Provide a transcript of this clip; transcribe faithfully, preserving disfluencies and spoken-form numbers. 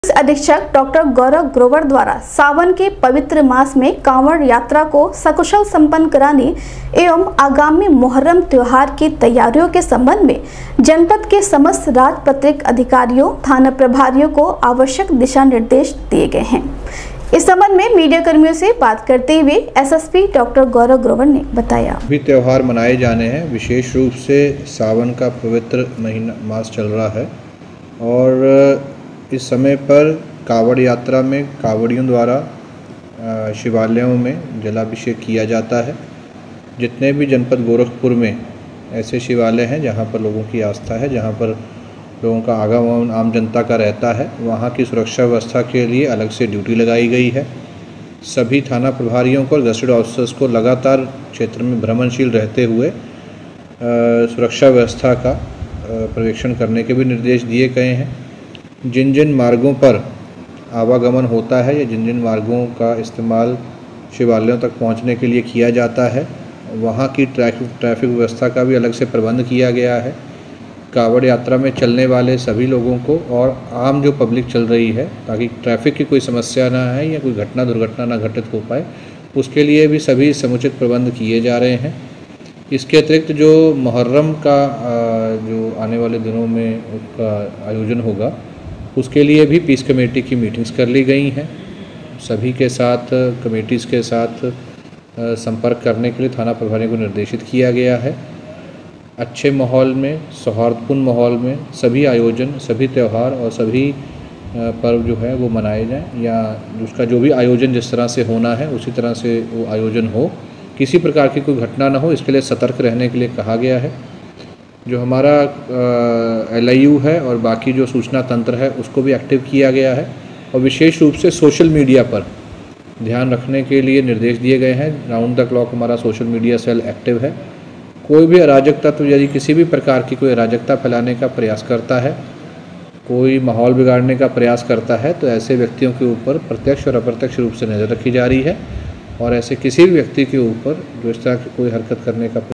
Police अधीक्षक doctor गौरव ग्रोवर द्वारा सावन के पवित्र मास में कांवड़ यात्रा को सकुशल संपन्न कराने एवं आगामी मुहर्रम त्योहार की तैयारियों के संबंध में जनपद के समस्त राजपत्रित अधिकारियों, थाना प्रभारियों को आवश्यक दिशा निर्देश दिए गए हैं। इस संबंध में मीडिया कर्मियों से बात करते हुए एसएसपी डॉक्टर गौरव ग्रोवर ने बताया, भी त्यौहार मनाए जाने हैं। विशेष रूप से सावन का पवित्र महीना मास चल रहा है और इस समय पर कावड़ यात्रा में कावड़ियों द्वारा शिवालयों में जलाभिषेक किया जाता है। जितने भी जनपद गोरखपुर में ऐसे शिवालय हैं जहां पर लोगों की आस्था है, जहां पर लोगों का आगमन आम जनता का रहता है, वहां की सुरक्षा व्यवस्था के लिए अलग से ड्यूटी लगाई गई है। सभी थाना प्रभारियों को और गजेटेड ऑफिसर्स को लगातार क्षेत्र में भ्रमणशील रहते हुए सुरक्षा व्यवस्था का पर्यवेक्षण करने के भी निर्देश दिए गए हैं। जिन जिन मार्गों पर आवागमन होता है या जिन जिन मार्गों का इस्तेमाल शिवालयों तक पहुंचने के लिए किया जाता है, वहां की ट्रैफिक ट्रैफिक व्यवस्था का भी अलग से प्रबंध किया गया है। कावड़ यात्रा में चलने वाले सभी लोगों को और आम जो पब्लिक चल रही है, ताकि ट्रैफिक की कोई समस्या ना है या कोई घटना दुर्घटना ना घटित हो पाए, उसके लिए भी सभी समुचित प्रबंध किए जा रहे हैं। इसके अतिरिक्त जो मुहर्रम का जो आने वाले दिनों में उसका आयोजन होगा, उसके लिए भी पीस कमेटी की मीटिंग्स कर ली गई हैं। सभी के साथ कमेटीज़ के साथ संपर्क करने के लिए थाना प्रभारी को निर्देशित किया गया है। अच्छे माहौल में, सौहार्दपूर्ण माहौल में सभी आयोजन, सभी त्यौहार और सभी पर्व जो है वो मनाए जाएं, या उसका जो भी आयोजन जिस तरह से होना है उसी तरह से वो आयोजन हो, किसी प्रकार की कोई घटना ना हो, इसके लिए सतर्क रहने के लिए कहा गया है। जो हमारा एल आई यू है और बाकी जो सूचना तंत्र है उसको भी एक्टिव किया गया है और विशेष रूप से सोशल मीडिया पर ध्यान रखने के लिए निर्देश दिए गए हैं। राउंड द क्लॉक हमारा सोशल मीडिया सेल एक्टिव है। कोई भी अराजक तत्व यदि किसी भी प्रकार की कोई अराजकता फैलाने का प्रयास करता है, कोई माहौल बिगाड़ने का प्रयास करता है, तो ऐसे व्यक्तियों के ऊपर प्रत्यक्ष और अप्रत्यक्ष रूप से नज़र रखी जा रही है और ऐसे किसी भी व्यक्ति के ऊपर जो इस तरह की कोई हरकत करने का